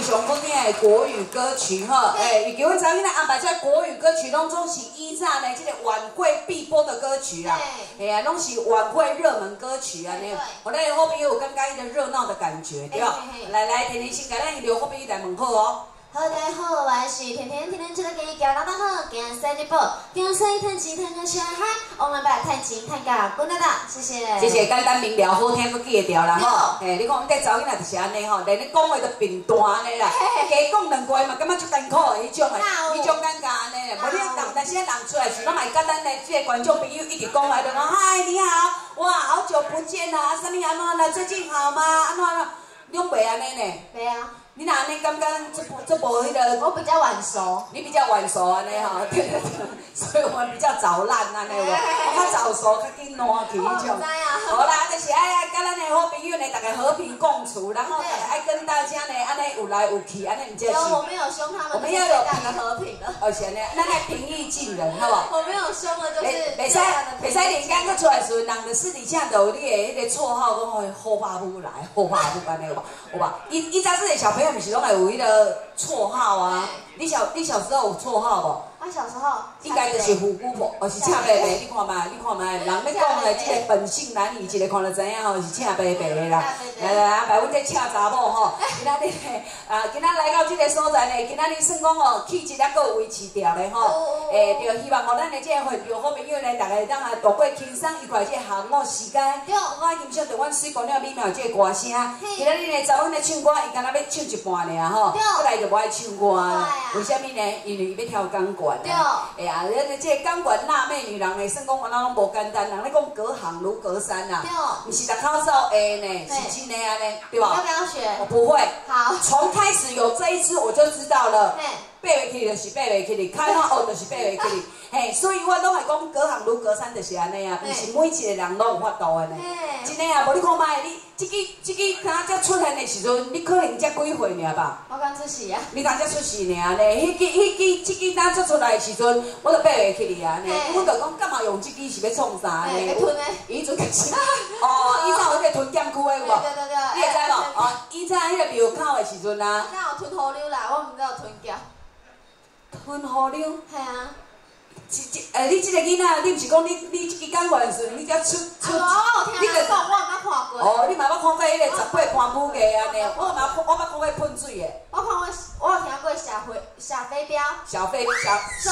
上好听的国语歌曲吼，伊叫阮查囡仔安排这国语歌曲，拢总是以前的这个晚会必播的歌曲啦，啊，拢是晚会热门歌曲安尼。我咱好朋友有感觉伊的热闹的感觉，对吧？来，甜甜先甲咱留好朋友来问好哦。 好，大家好，我是甜甜，甜甜吃得给你，老大好，给俺塞一波，给俺塞弹琴弹个小孩，我们把弹琴弹个滚大大，谢谢。 谢谢简单明了，好听，佮记得掉啦吼。你讲这查囡仔就是安尼吼，连你讲话都变大安尼啦，加讲两句嘛，感觉足艰苦的迄种尴尬安尼啦。无你但是人出来时，拢嘛简单的，这个观众朋友一直讲来就讲，嗨，你好，哇，好久不见啦，啥物安怎啦？最近好吗？安怎？拢袂安尼呢？ 对啊。 你哪安尼感觉这无迄个？ 我比较晚熟， 你比较晚熟安尼吼，对对对，所以我们比较早烂安尼无，我较早熟，较紧烂去迄种。好啦，就是爱甲咱的好朋友呢，大家和平共处，然后爱跟大家呢安尼有来有去，安尼唔就是。 我没有凶他们， 我们要有和平的。 而且呢，咱来平易近人，好不好？ 我没有凶的，就是袂使连刚个出来时，人的私底下都有你的迄个绰号，讲好爸母来，好爸母安尼有无？有吧？伊早这个小朋友。 不是拢会有迄个绰号啊？你小时候有绰号无？ 我小时候应该就是虎姑婆，或是赤白白。你看嘛，人要讲的这个本性男女，一个看就知影吼，是赤白白的啦。来，摆阮这赤查某吼，今仔日今仔来到这个所在呢，今仔日算讲吼，气质还佫有维持着咧吼。就希望吼，咱的这个会场好朋友呢，大家当啊度过轻松愉快这个下午时间。我欣赏着阮水姑娘美妙这个歌声。今仔日呢，查阮咧唱歌，伊敢若要唱一半尔吼，过来就无爱唱歌啦。为虾米呢？因为伊要跳钢管。 对，哎呀，咱这钢管辣妹女人呢，算讲我那拢无简单，人咧讲隔行如隔山呐，不是大口罩 A 呢，是真的安尼，对吧？ 要不要学？ 我不会。 好， 从开始有这一支我就知道了。爬袂起就是爬袂起哩，开发学就是爬袂起哩，嘿，所以我拢会讲隔行如隔山，就是安尼啊，不是每一个人拢有法度的呢。真的啊，无你看卖，你这个刚才出现的时阵，你可能才几岁尔吧？ 我刚出世啊。你刚才出世尔呢？这个刚做出来的时阵，我就爬袂起哩啊呢。我就讲干嘛用这个是要创啥呢？ 吞的。 伊阵是哦，以前有迄个吞剑区的有无？ 对。 你会知无？哦，以前迄个庙口的时阵啊。 那有吞河流啦，我唔知有吞胶。 吞河流？ 系啊。 你这个囡仔，你毋是讲你这个讲完时，你才出？ 我有听人讲，我毋捌看过。 哦，你嘛捌看过迄个18盘母鸡安尼？我捌看过喷水的。 我有听过小飞镖。 小飞镖。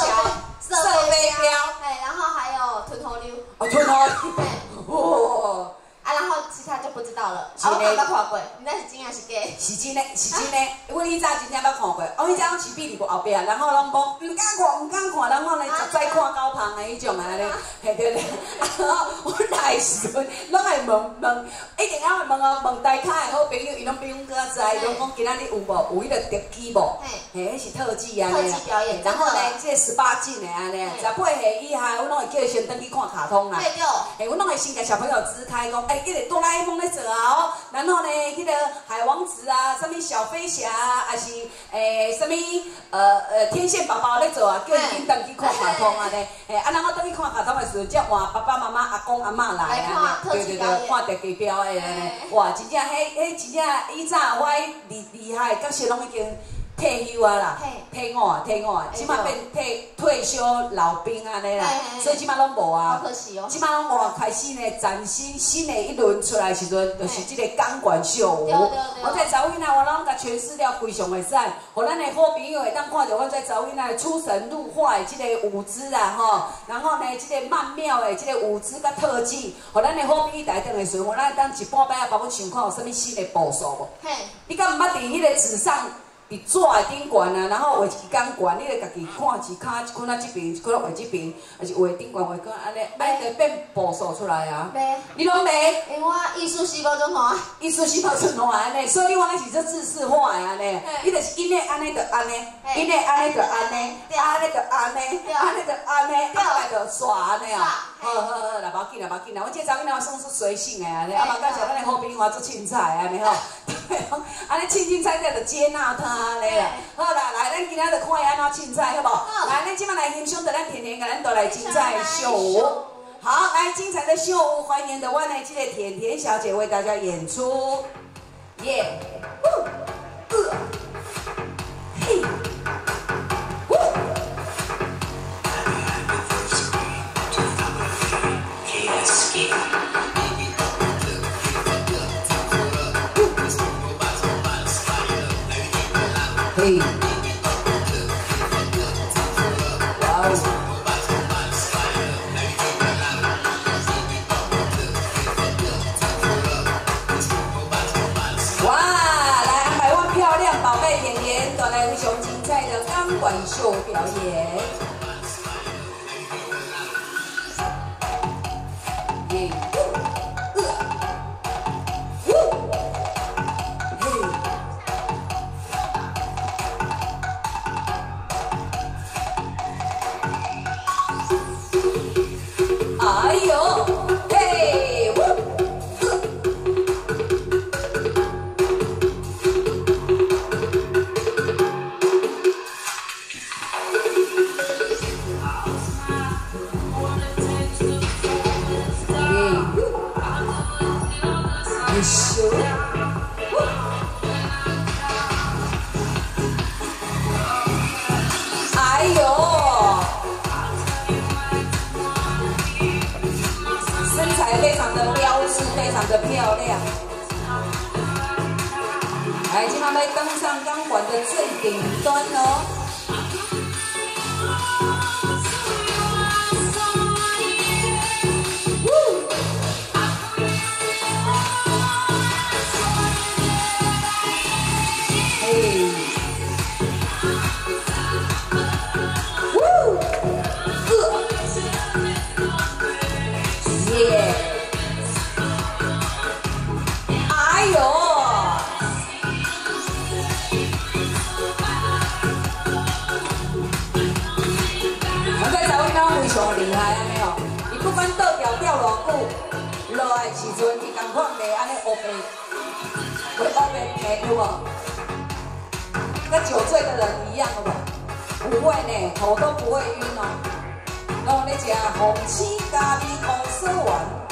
哎，然后还有吞河流。 哦，吞河流。哇！ 然后其他就不知道了。我冇看过，你那是真还是假？ 是真的，因为以前真正捌看过，以前拢是比伫后壁，然后拢讲唔敢看，然后呢实在看到胖的迄种安尼，嘿对。然后我来时阵，拢会问，一定要问台卡的好朋友，伊拢比阮搁较知，伊拢讲今仔日有无迄个特技无？嘿，迄是特技安尼啦。 特技表演。 然后呢，这18禁的安尼，18岁以下，阮拢会叫伊先登去看卡通啦。 对。 嘿，阮拢会先甲小朋友支开讲，迄个哆啦 A 梦咧做啊哦，然后呢，迄个海王子啊，什么小飞侠啊，还是什么天线宝宝咧做啊，叫伊紧登去看卡通啊咧，然后登去看卡通的时候，才换爸爸妈妈、阿公阿嬷来啊，对，看特技表演安尼，哇，真正迄真正以前我厉害的角色拢已经。 退休啊啦，退伍啊，即马变退休老兵安尼啦，所以即马拢无啊。 好可惜哦。 即马拢我开始呢，崭新的一轮出来时阵，就是即个钢管秀舞。我在查囡仔，我拢甲诠释了非常的赞，互咱的好朋友会当看到我在查囡仔出神入化的即个舞姿啊吼，然后呢，即个曼妙的即个舞姿甲特技，互咱的好朋友来等的时候，咱会当一半摆啊，帮阮想看有啥物新的步数无？你敢毋捌伫迄个纸上？ 伫纸的顶悬啊，然后画一支钢管，你著家己看一骹一捆啊这边，一捆画这边，还是画顶悬画安尼，摆个变步数出来啊。袂，你拢袂？ 因为我艺术细胞中华， 艺术细胞中华安尼，所以你讲是做自式化的安尼，你就是因为安尼就安尼，因为安尼就安尼，安尼就安尼，安尼就安尼，啊来就刷安尼啊。好，来无要紧啦，无要紧啦，我这查囡仔算是随性的安尼，啊嘛感谢咱的好朋友做凊彩安尼吼。 安尼凊彩就接纳他咧啦。好啦，来，咱今仔就看伊安怎凊彩，好无？来，咱即摆来欣赏着咱甜甜甲咱带来精彩秀舞。好，来精彩的秀舞，欢迎的我呢，这个甜甜小姐为大家演出。耶！ 嘿，哇哦！哇，来安排我漂亮宝贝演员，带来非常精彩的钢管秀表演。耶！哎呦，嘿，你修，哎呦！ 身材非常的标致，非常的漂亮。来，今晚要登上钢管的最顶端哦。耶！哎呦！我在找你非常厉害，安尼哦。伊不管倒吊吊偌久，落来时阵，伊同款袂安尼黑白，袂黑白平有无？跟酒醉的人一样，有无？不会呢，头都不会晕哦。然后你食红旗咖喱红色丸。